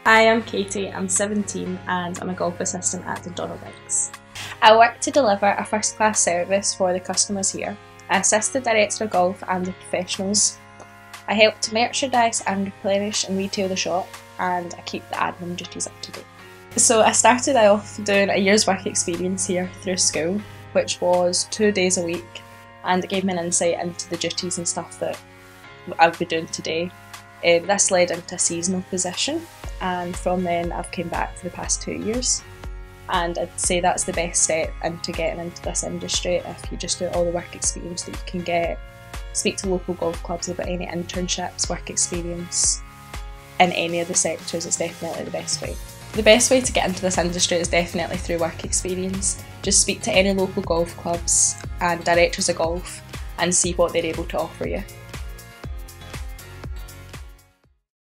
Hi, I'm Katie, I'm 17 and I'm a golf assistant at Dundonald Links. I work to deliver a first-class service for the customers here. I assist the Director of Golf and the professionals. I help to merchandise and replenish and retail the shop, and I keep the admin duties up to date. So I started off doing a year's work experience here through school, which was 2 days a week, and it gave me an insight into the duties and stuff that I'll be doing today. This led into a seasonal position, and from then I've came back for the past 2 years. And I'd say that's the best step into getting into this industry. If you just do all the work experience that you can get, speak to local golf clubs about any internships, work experience in any of the sectors, it's definitely the best way. The best way to get into this industry is definitely through work experience. Just speak to any local golf clubs and directors of golf and see what they're able to offer you.